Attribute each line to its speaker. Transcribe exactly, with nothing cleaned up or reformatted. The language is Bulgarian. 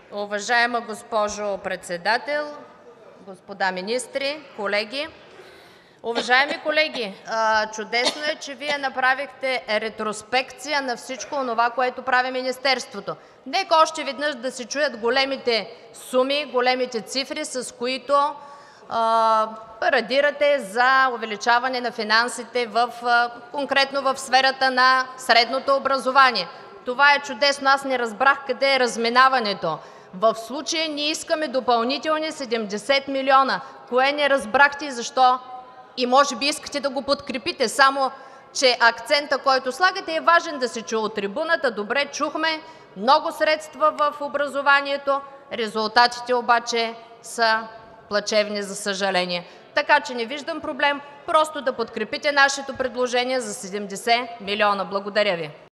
Speaker 1: Уважаема госпожо Председател, господа министри, колеги! Уважаеми колеги, чудесно е, че Вие направихте ретроспекция на всичко онова, което прави Министерството. Нека още веднъж да се чуят големите суми, големите цифри, с които парадирате за увеличаване на финансите конкретно в сферата на средното образование. Това е чудесно. Аз не разбрах къде е разминаването. В случая ние искаме допълнителни седемдесет милиона. Кое не разбрахте и защо? И може би искате да го подкрепите, само че акцентът, който слагате, е важен да се чуе от трибуната. Добре, чухме много средства в образованието, резултатите обаче са плачевни, за съжаление. Така че не виждам проблем, просто да подкрепите нашето предложение за седемдесет милиона. Благодаря Ви.